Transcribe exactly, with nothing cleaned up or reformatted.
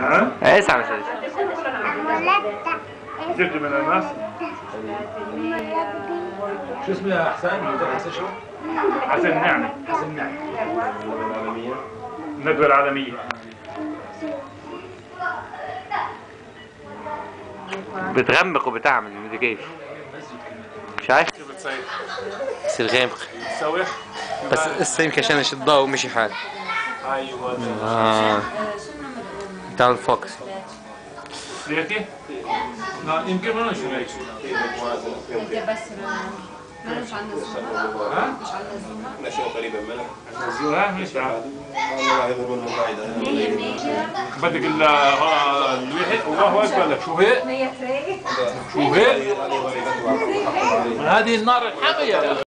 ها؟ اسمع مسج. جبت من الناس؟ شو اسمه يا حسن؟ حسن شو؟ حسن نعمة. حسن نعمة. الندوة العالمية. بتغمق وبتعمل مدري كيف. شايف؟ كيف بتصير؟ بصير غامق. تسوي؟ بس هسه يمكن عشان الضوء ومشي حال. ايوه. اه تعال فوكس. ليكي؟ لا يمكن ما نشوف هيك. بس مالوش عندنا زوما. ها؟ مش عندنا زوما. نشأ قريبا منها. زوها مش عارف. والله يضربون المقاعدة. بدك الواحد الله اكبر لك شو هيك؟ مية تري. شو هيك؟ هذه النار الحامية.